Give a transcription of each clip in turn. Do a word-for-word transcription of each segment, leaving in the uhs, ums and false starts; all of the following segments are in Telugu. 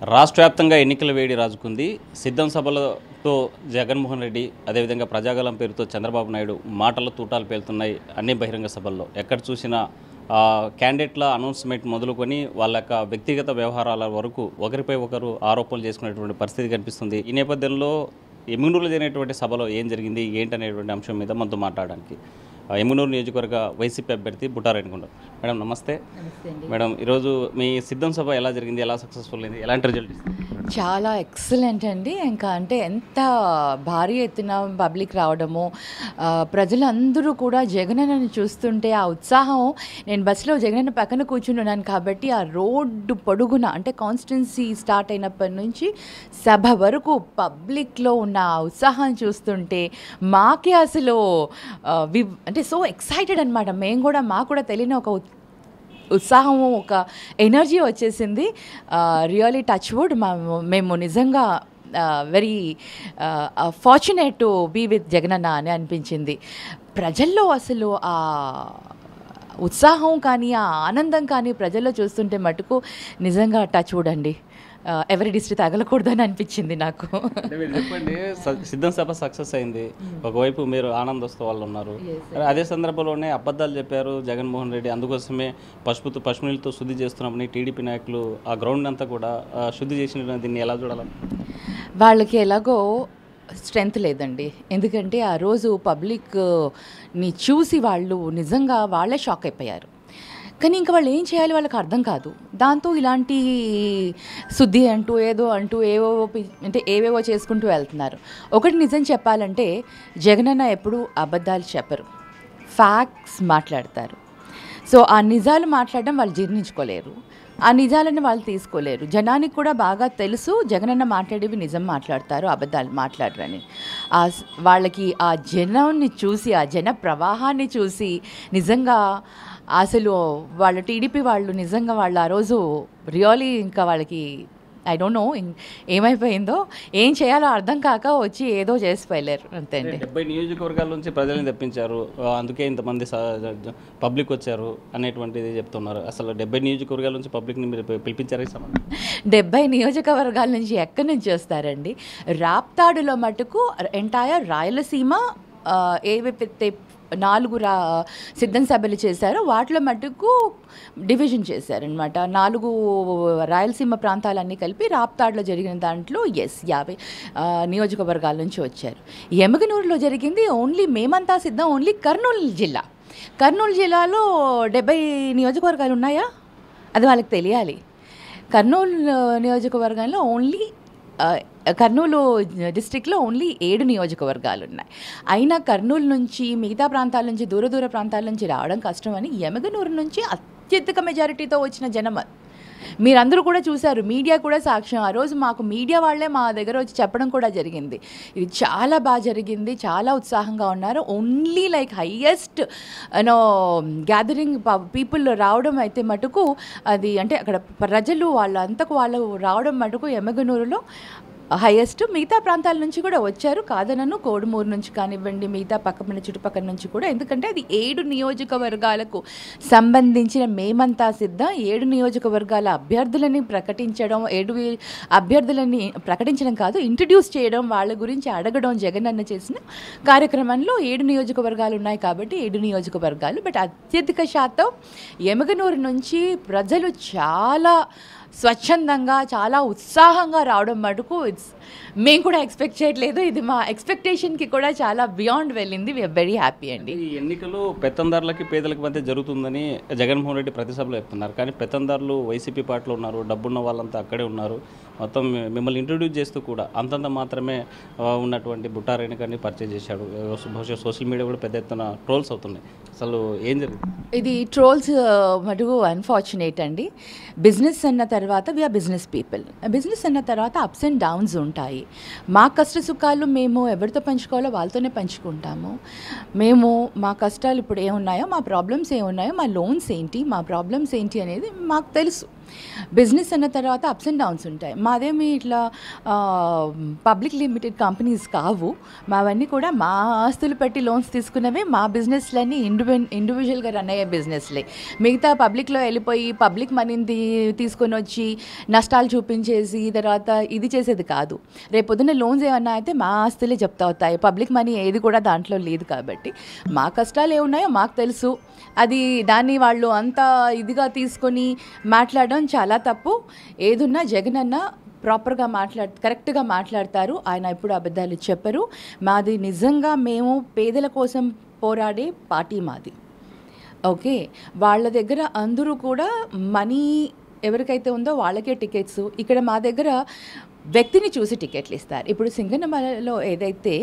రాష్ట్ర వ్యాప్తంగా ఎన్నికల వేడి రాజుకుంది. సిద్ధం సభలతో జగన్మోహన్ రెడ్డి, అదేవిధంగా ప్రజాగలం పేరుతో చంద్రబాబు నాయుడు మాటల తూటాలు పేలుతున్నాయి. అన్ని బహిరంగ సభల్లో ఎక్కడ చూసినా క్యాండిడేట్ల అనౌన్స్మెంట్ మొదలుకొని వాళ్ళ యొక్క వ్యక్తిగత వ్యవహారాల వరకు ఒకరిపై ఒకరు ఆరోపణలు చేసుకునేటువంటి పరిస్థితి కనిపిస్తుంది. ఈ నేపథ్యంలో ఎమ్మిగనూరులో జరిగినటువంటి సభలో ఏం జరిగింది ఏంటనేటువంటి అంశం మీద మనతో మాట్లాడడానికి ఎమ్మిగనూరు నియోజకవర్గ వైసీపీ అభ్యర్థి బుట్టారెడ్డికొండ మేడం నమస్తే. మేడం, ఈరోజు మీ సిద్ధం సభ ఎలా జరిగింది, ఎలా సక్సెస్ఫుల్ అయింది, ఎలాంటి రిజల్ట్ ఇస్తుంది? చాలా ఎక్సలెంట్ అండి. ఇంకా అంటే ఎంత భారీ ఎత్తున పబ్లిక్ రావడము, ప్రజలందరూ కూడా జగనన్నని చూస్తుంటే ఆ ఉత్సాహం. నేను బస్సులో జగనన్న పక్కన కూర్చున్నాను కాబట్టి ఆ రోడ్డు పొడుగున అంటే కాన్స్టిట్యున్సీ స్టార్ట్ అయినప్పటి నుంచి సభ వరకు పబ్లిక్లో ఉన్న ఆ ఉత్సాహం చూస్తుంటే మాకే అసలు వి అంటే సో ఎక్సైటెడ్ అనమాట. మేము కూడా మాకు కూడా తెలియని ఒక ఉత్సాహము, ఒక ఎనర్జీ వచ్చేసింది. Really touch wood. మేము నిజంగా very fortunate to be with Jagananna అని అనిపించింది. ప్రజల్లో అసలు ఆ ఉత్సాహం కానీ ఆ ఆనందం కానీ ప్రజల్లో చూస్తుంటే మటుకు నిజంగా టచ్ వుడ్ అండి. ఎవరి డిస్ట్రిక్ట్ తగలకూడదని అనిపించింది నాకు. చెప్పండి, సిద్ధం సభ సక్సెస్ అయింది, ఒకవైపు మీరు ఆనందోత్సవాలు ఉన్నారు, అదే సందర్భంలోనే అబద్ధాలు చెప్పారు జగన్మోహన్ రెడ్డి. అందుకోసమే పసుపుతో పసుపు నీళ్ళతో శుద్ధి చేస్తున్నామని టీడీపీ నాయకులు ఆ గ్రౌండ్ అంతా కూడా శుద్ధి చేసిన దీన్ని ఎలా చూడాలి? వాళ్ళకి ఎలాగో స్ట్రెంగ్త్ లేదండి. ఎందుకంటే ఆ రోజు పబ్లిక్ని చూసి వాళ్ళు నిజంగా వాళ్ళే షాక్ అయిపోయారు. కానీ ఇంకా వాళ్ళు ఏం చేయాలి వాళ్ళకి అర్థం కాదు. దాంతో ఇలాంటి శుద్ధి అంటూ ఏదో అంటూ ఏవో అంటే ఏవేవో చేసుకుంటూ వెళ్తున్నారు. ఒకటి నిజం చెప్పాలంటే జగనన్న ఎప్పుడు అబద్ధాలు చెప్పరు, ఫ్యాక్ట్స్ మాట్లాడతారు. సో ఆ నిజాలు మాట్లాడడం వాళ్ళు జీర్ణించుకోలేరు, ఆ నిజాలను వాళ్ళు తీసుకోలేరు. జనానికి కూడా బాగా తెలుసు జగనన్న మాట్లాడేవి నిజం మాట్లాడతారు, అబద్ధాలు మాట్లాడరని. ఆ వాళ్ళకి ఆ జనాన్ని చూసి, ఆ జన ప్రవాహాన్ని చూసి నిజంగా అసలు వాళ్ళ టీడీపీ వాళ్ళు నిజంగా వాళ్ళు ఆ రోజు రియలీ ఇంకా వాళ్ళకి ఐ డోంట్ నో ఏమైపోయిందో, ఏం చేయాలో అర్థం కాక వచ్చి ఏదో చేసిపోయలేరు అంతే అండి. డెబ్బై నియోజకవర్గాల నుంచి ప్రజల్ని తెప్పించారు, అందుకే ఇంతమంది పబ్లిక్ వచ్చారు అనేటువంటిది చెప్తున్నారు. అసలు డెబ్బై నియోజకవర్గాల నుంచి పబ్లిక్ని మీరు పిలిపించారు? డెబ్బై నియోజకవర్గాల నుంచి ఎక్కడి నుంచి వస్తారండి? రాప్తాడులో మటుకు ఎంటైర్ రాయలసీమ ఏవైతే నాలుగు రా సిద్ధం సభలు చేశారో వాటిలో మటుకు డివిజన్ చేశారనమాట. నాలుగు రాయలసీమ ప్రాంతాలన్నీ కలిపి రాప్తాడులో జరిగిన దాంట్లో ఎస్ యాభై నియోజకవర్గాల నుంచి వచ్చారు. ఎమ్మిగనూరులో జరిగింది ఓన్లీ మేమంతా సిద్ధం ఓన్లీ కర్నూలు జిల్లా. కర్నూలు జిల్లాలో డెబ్బై నియోజకవర్గాలు ఉన్నాయా అది వాళ్ళకి తెలియాలి. కర్నూలు నియోజకవర్గంలో ఓన్లీ కర్నూలు డిస్ట్రిక్ట్లో ఓన్లీ ఏడు నియోజకవర్గాలు ఉన్నాయి. అయినా కర్నూలు నుంచి మిగతా ప్రాంతాల నుంచి దూర దూర ప్రాంతాల నుంచి రావడం కష్టమని ఎమ్మిగనూరు నుంచి అత్యధిక మెజారిటీతో వచ్చిన జనం మీరందరూ కూడా చూశారు, మీడియా కూడా సాక్ష్యం. ఆ రోజు మాకు మీడియా వాళ్ళే మా దగ్గర వచ్చి చెప్పడం కూడా జరిగింది. ఇది చాలా బాగా జరిగింది, చాలా ఉత్సాహంగా ఉన్నారు. Only like highest no gathering people రావడం అయితే మటుకు అది అంటే అక్కడ ప్రజలు వాళ్ళంతకు వాళ్ళు రావడం మటుకు ఎమ్మిగనూరులో హైయెస్ట్. మిగతా ప్రాంతాల నుంచి కూడా వచ్చారు కాదనను, కోడుమూరు నుంచి కానివ్వండి, మిగతా పక్కన చుట్టుపక్కల నుంచి కూడా. ఎందుకంటే అది ఏడు నియోజకవర్గాలకు సంబంధించిన మేమంతా సిద్ధం. ఏడు నియోజకవర్గాల అభ్యర్థులని ప్రకటించడం, ఏడు అభ్యర్థులని ప్రకటించడం కాదు ఇంట్రడ్యూస్ చేయడం, వాళ్ళ గురించి అడగడం జగనన్న చేసిన కార్యక్రమంలో ఏడు నియోజకవర్గాలు ఉన్నాయి కాబట్టి ఏడు నియోజకవర్గాలు. బట్ అత్యధిక శాతం ఎమ్మిగనూరు నుంచి ప్రజలు చాలా స్వచ్ఛందంగా చాలా ఉత్సాహంగా రావడం మటుకు ఇట్స్ మేము కూడా ఎక్స్పెక్ట్ చేయట్లేదు. ఇది మా ఎక్స్పెక్టేషన్కి కూడా చాలా బియాండ్ వెళ్ళింది. వీఆర్ వెరీ హ్యాపీ అండి. ఈ ఎన్నికలు పెత్తందారులకి పేదలకి మధ్య జరుగుతుందని జగన్మోహన్ రెడ్డి ప్రతి సభలో చెప్తున్నారు. కానీ పెత్తందారులు వైసీపీ పార్టీలో ఉన్నారు, డబ్బున్న వాళ్ళంతా అక్కడే ఉన్నారు. మొత్తం మిమ్మల్ని ఇంట్రొడ్యూస్ చేస్తూ కూడా అంతంత మాత్రమే ఉన్నటువంటి బుట్టారెడ్డిని పర్చేజ్ చేశాడు. బహుశా సోషల్ మీడియా కూడా పెద్ద ఎత్తున ట్రోల్స్ అవుతున్నాయి. అసలు ఏం జరిగింది? ఇది ట్రోల్స్ మటుకు అన్ఫార్చునేట్ అండి. బిజినెస్ అన్న తర్వాత వీఆర్ బిజినెస్ పీపుల్. బిజినెస్ అన్న తర్వాత అప్స్ అండ్ డౌన్స్ ఉంటాయి. మా కష్ట సుఖాలు మేము ఎవరితో పంచుకోవాలో వాళ్ళతోనే పంచుకుంటాము. మేము మా కష్టాలు ఇప్పుడు ఏమున్నాయో, మా ప్రాబ్లమ్స్ ఏమున్నాయో, మా లోన్స్ ఏంటి, మా ప్రాబ్లమ్స్ ఏంటి అనేది మాకు తెలుసు. బిజినెస్ అన్న తర్వాత అప్స్ అండ్ డౌన్స్ ఉంటాయి. మాదేమి ఇట్లా పబ్లిక్ లిమిటెడ్ కంపెనీస్ కావు. మావన్నీ కూడా మా ఆస్తులు పెట్టి లోన్స్ తీసుకున్నవే. మా బిజినెస్లన్నీ ఇండివి ఇండివిజువల్గా రన్ అయ్యే బిజినెస్లే. మిగతా పబ్లిక్లో వెళ్ళిపోయి పబ్లిక్ మనీని తీసుకొని వచ్చి నష్టాలు చూపించేసి తర్వాత ఇది చేసేది కాదు. రేపు పొద్దున్న లోన్స్ ఏమన్నా అయితే మా ఆస్తులే చెప్తా అవుతాయి. పబ్లిక్ మనీ ఏది కూడా దాంట్లో లేదు. కాబట్టి మా కష్టాలు ఏమున్నాయో మాకు తెలుసు. అది దాన్ని వాళ్ళు అంత ఇదిగా తీసుకొని మాట్లాడడం చాలా తప్పు. ఏదున్నా జగన్ అన్న ప్రాపర్గా మాట్లాడు కరెక్ట్గా మాట్లాడతారు. ఆయన ఎప్పుడు అబద్ధాలు చెప్పరు. మాది నిజంగా మేము పేదల కోసం పోరాడే పార్టీ మాది. ఓకే, వాళ్ళ దగ్గర అందరూ కూడా మనీ ఎవరికైతే ఉందో వాళ్ళకే టికెట్స్. ఇక్కడ మా దగ్గర వ్యక్తిని చూసి టికెట్లు ఇస్తారు. ఇప్పుడు సింగనమలలో ఏదైతే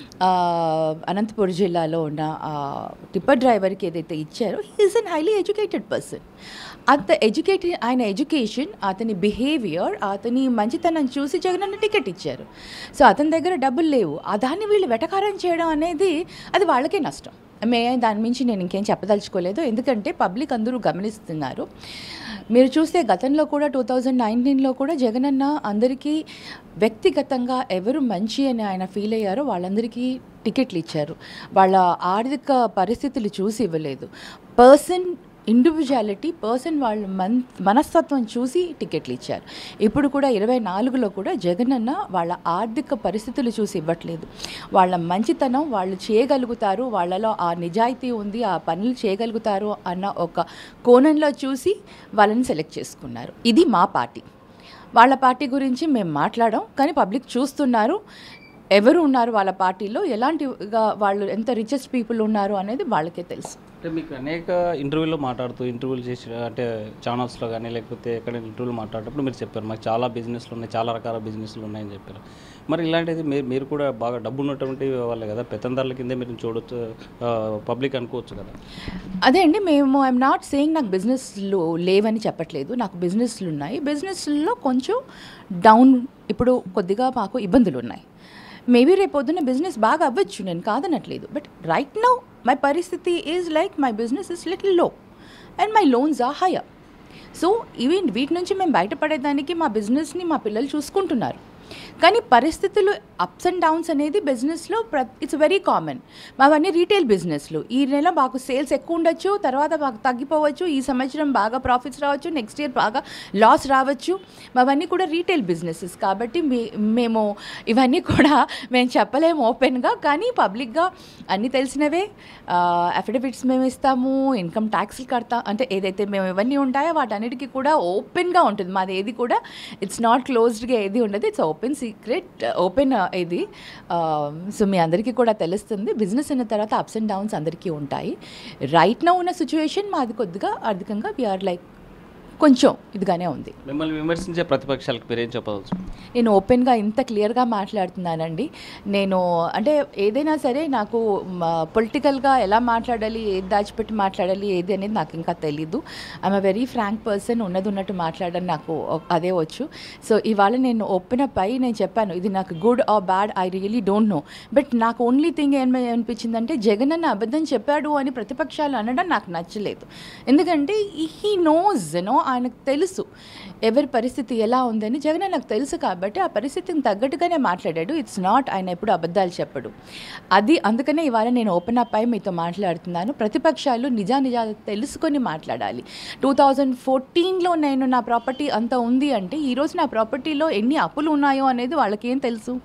అనంతపురం జిల్లాలో ఉన్న టిప్పర్ డ్రైవర్కి ఏదైతే ఇచ్చారో he is an highly educated person. అంత ఎడ్యుకేటెడ్ ఆయన ఎడ్యుకేషన్, అతని బిహేవియర్, అతని మంచితనం చూసి జగనన్న టికెట్ ఇచ్చారు. సో అతని దగ్గర డబ్బులు లేవు. దాన్ని వీళ్ళు వెటకారం చేయడం అనేది అది వాళ్ళకే నష్టం. మే దాని మించి నేను ఇంకేం చెప్పదలుచుకోలేదు. ఎందుకంటే పబ్లిక్ అందరూ గమనిస్తున్నారు. మీరు చూస్తే గతంలో కూడా టూ థౌజండ్ నైన్టీన్లో కూడా జగనన్న అందరికీ వ్యక్తిగతంగా ఎవరు మంచి అని ఆయన ఫీల్ అయ్యారో వాళ్ళందరికీ టికెట్లు ఇచ్చారు. వాళ్ళ ఆర్థిక పరిస్థితులు చూసి ఇవ్వలేదు. పర్సన్ ఇండివిజువాలిటీ, పర్సన్ వాళ్ళ మన్ మనస్తత్వం చూసి టికెట్లు ఇచ్చారు. ఇప్పుడు కూడా ఇరవై నాలుగులో కూడా జగనన్న వాళ్ళ ఆర్థిక పరిస్థితులు చూసి ఇవ్వట్లేదు. వాళ్ళ మంచితనం, వాళ్ళు చేయగలుగుతారు, వాళ్ళలో ఆ నిజాయితీ ఉంది, ఆ పనులు చేయగలుగుతారు అన్న ఒక కోణంలో చూసి వాళ్ళని సెలెక్ట్ చేసుకున్నారు. ఇది మా పార్టీ. వాళ్ళ పార్టీ గురించి మేము మాట్లాడాం, కానీ పబ్లిక్ చూస్తున్నారు ఎవరు ఉన్నారు వాళ్ళ పార్టీలో, ఎలాంటిగా వాళ్ళు ఎంత రిచెస్ట్ పీపుల్ ఉన్నారు అనేది వాళ్ళకే తెలుసు. అంటే మీకు అనేక ఇంటర్వ్యూలో మాట్లాడుతూ ఇంటర్వ్యూలు చేసి అంటే ఛానల్స్లో కానీ లేకపోతే ఎక్కడ ఇంటర్వ్యూలు మాట్లాడేటప్పుడు మీరు చెప్పారు మాకు చాలా బిజినెస్లు ఉన్నాయి, చాలా రకాల బిజినెస్లు ఉన్నాయని చెప్పారు. మరి ఇలాంటిది మీరు మీరు కూడా బాగా డబ్బు ఉన్నటువంటి వాళ్ళే కదా, పెత్తందారుల కిందే మీరు చూడొచ్చు, పబ్లిక్ అనుకోవచ్చు కదా. అదే అండి, మేము ఐఎమ్ నాట్ సేయింగ్ నాకు బిజినెస్లు లేవని చెప్పట్లేదు. నాకు బిజినెస్లు ఉన్నాయి. బిజినెస్లో కొంచెం డౌన్, ఇప్పుడు కొద్దిగా మాకు ఇబ్బందులు ఉన్నాయి. మేబీ రేపు పొద్దున్న బిజినెస్ బాగా అవ్వచ్చు, నేను కాదనట్లేదు. బట్ రైట్ నౌ మై పరిస్థితి is like my business is little low and my loans are higher. So ఇవి వీటి నుంచి మేము బయటపడేదానికి మా బిజినెస్ని మా పిల్లలు చూసుకుంటున్నారు. కానీ పరిస్థితులు అప్స్ అండ్ డౌన్స్ అనేది బిజినెస్లో ప్ర ఇట్స్ వెరీ కామన్. మావన్నీ రీటైల్ బిజినెస్లు. ఈ నెల మాకు సేల్స్ ఎక్కువ ఉండొచ్చు, తర్వాత మాకు తగ్గిపోవచ్చు, ఈ సంవత్సరం బాగా ప్రాఫిట్స్ రావచ్చు, నెక్స్ట్ ఇయర్ బాగా లాస్ రావచ్చు. మావన్నీ కూడా రీటైల్ బిజినెసెస్ కాబట్టి మేము ఇవన్నీ కూడా మేము చెప్పలేము ఓపెన్గా. కానీ పబ్లిక్గా అన్నీ తెలిసినవే. అఫిడవిట్స్ మేము ఇస్తాము, ఇన్కమ్ ట్యాక్స్లు కడతాం, అంటే ఏదైతే మేము ఇవన్నీ ఉంటాయో వాటన్నిటికీ కూడా ఓపెన్గా ఉంటుంది. మాది ఏది కూడా ఇట్స్ నాట్ క్లోజ్డ్గా ఏది ఉండదు, ఇట్స్ ఓపెన్ సీక్రెట్, ఓపెన్ ఇది. సో మీ అందరికీ కూడా తెలుస్తుంది. బిజినెస్ అయిన తర్వాత అప్స్ అండ్ డౌన్స్ అందరికీ ఉంటాయి. రైట్ నౌ ఉన్న సిచ్యువేషన్ మాది కొద్దిగా ఆర్థికంగా వీఆర్ లైక్ కొంచెం ఇదిగానే ఉంది. మిమ్మల్ని విమర్శించే ప్రతిపక్షాలకు మీరేం చెప్పవచ్చు? నేను ఓపెన్గా ఇంత క్లియర్గా మాట్లాడుతున్నానండి. నేను అంటే ఏదైనా సరే నాకు పొలిటికల్గా ఎలా మాట్లాడాలి, ఏది దాచిపెట్టి మాట్లాడాలి ఏది అనేది నాకు ఇంకా తెలీదు. I'm a very frank person. ఉన్నది ఉన్నట్టు మాట్లాడని నాకు అదే వచ్చు. సో ఇవాళ నేను ఓపెన్ అప్ అయ్యి నేను చెప్పాను, ఇది నాకు good or bad I really don't know. But నాకు ఓన్లీ థింగ్ ఏమి అనిపించిందంటే జగన్ అన్న అబద్ధం చెప్పాడు అని ప్రతిపక్షాలు అనడం నాకు నచ్చలేదు. ఎందుకంటే హీ నోస్ నో ఆయనకు తెలుసు ఎవరి పరిస్థితి ఎలా ఉందని. జగన్ నాకు తెలుసు కాబట్టి ఆ పరిస్థితిని తగ్గట్టుగానే మాట్లాడాడు. ఇట్స్ నాట్ ఆయన ఎప్పుడు అబద్ధాలు చెప్పడు. అది అందుకనే ఇవాళ నేను ఓపెన్ అప్ అయి మీతో మాట్లాడుతున్నాను. ప్రతిపక్షాలు నిజా నిజాలు తెలుసుకొని మాట్లాడాలి. టూ థౌజండ్ ఫోర్టీన్లో నేను నా ప్రాపర్టీ అంత ఉంది అంటే ఈరోజు నా ప్రాపర్టీలో ఎన్ని అప్పులు ఉన్నాయో అనేది వాళ్ళకేం తెలుసు?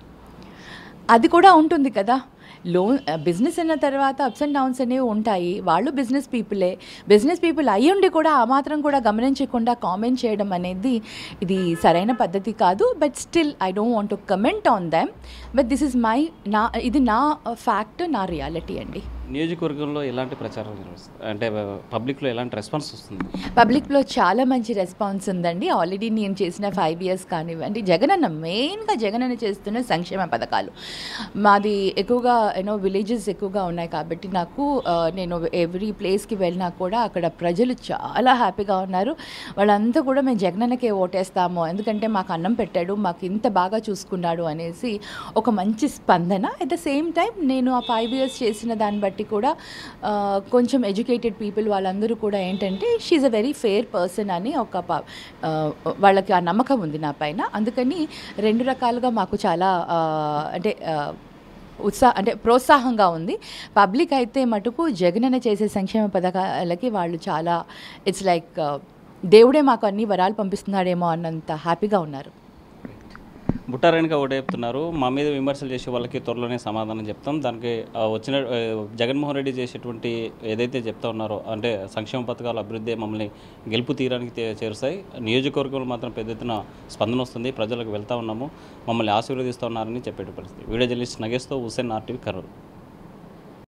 అది కూడా ఉంటుంది కదా. లోన్ బిజినెస్ అన్న తర్వాత అప్స్ అండ్ డౌన్స్ అనేవి ఉంటాయి. వాళ్ళు బిజినెస్ పీపులే. బిజినెస్ పీపుల్ అయ్యుండి కూడా ఆ మాత్రం కూడా గమనించకుండా కామెంట్ చేయడం అనేది ఇది సరైన పద్ధతి కాదు. But still I don't want to comment on them. But this is my నా ఇది నా ఫ్యాక్ట్, నా రియాలిటీ అండి. నియోజకవర్గంలో ఎలాంటి ప్రచారం నిర్వహిస్తుంది అంటే పబ్లిక్లో ఎలాంటి రెస్పాన్స్ వస్తుంది? పబ్లిక్లో చాలా మంచి రెస్పాన్స్ ఉందండి. ఆల్రెడీ నేను చేసిన ఫైవ్ ఇయర్స్ కానివ్వండి, జగనన్న మెయిన్గా జగనన్న చేస్తున్న సంక్షేమ పథకాలు. మాది ఎక్కువగా యూనో విలేజెస్ ఎక్కువగా ఉన్నాయి కాబట్టి నాకు నేను ఎవ్రీ ప్లేస్కి వెళ్ళినా కూడా అక్కడ ప్రజలు చాలా హ్యాపీగా ఉన్నారు. వాళ్ళంతా కూడా మేము జగనన్నకే ఓటేస్తాము ఎందుకంటే మాకు అన్నం పెట్టాడు, మాకు ఇంత బాగా చూసుకున్నాడు అనేసి ఒక మంచి స్పందన. అట్ ద సేమ్ టైం నేను ఆ ఫైవ్ ఇయర్స్ చేసిన దాన్ని బట్టి బట్టి కూడా ఆ, కొంచెం ఎడ్యుకేటెడ్ పీపుల్ వాళ్ళందరూ కూడా ఏంటంటే she's a very fair person అని ఒక ప- ఆ, వాళ్ళకి ఆ నమ్మకం ఉంది నా పైన. అందుకని రెండు రకాలుగా మాకు చాలా ఆ, అంటే ఆ, ఉత్సాహ అంటే ప్రోత్సాహంగా ఉంది. పబ్లిక్ అయితే మటుకు జగనన్న చేసే సంక్షేమ పథకాలకి వాళ్ళు చాలా ఇట్స్ లైక్ దేవుడే మాకు అన్ని వరాలు పంపిస్తున్నాడేమో అన్నంత హ్యాపీగా ఉన్నారు. బుట్టారాయణగా ఒకటే చెప్తున్నారు, మా మీద విమర్శలు చేసే వాళ్ళకి త్వరలోనే సమాధానం చెప్తాం. దానికి ఆ, వచ్చిన ఆ, జగన్మోహన్ రెడ్డి చేసేటువంటి ఏదైతే చెప్తా ఉన్నారో అంటే సంక్షేమ పథకాల అభివృద్ధి మమ్మల్ని గెలుపు తీరానికి తే- చేరుస్తాయి. నియోజకవర్గంలో మాత్రం పెద్ద ఎత్తున స్పందన వస్తుంది, ప్రజలకు వెళ్తా ఉన్నాము, మమ్మల్ని ఆశీర్వదిస్తూ ఉన్నారని చెప్పే పరిస్థితి. వీడియో జర్నలిస్ట్ నగేష్తో హుసేన్, ఆర్టీవీ, కర్నూలు.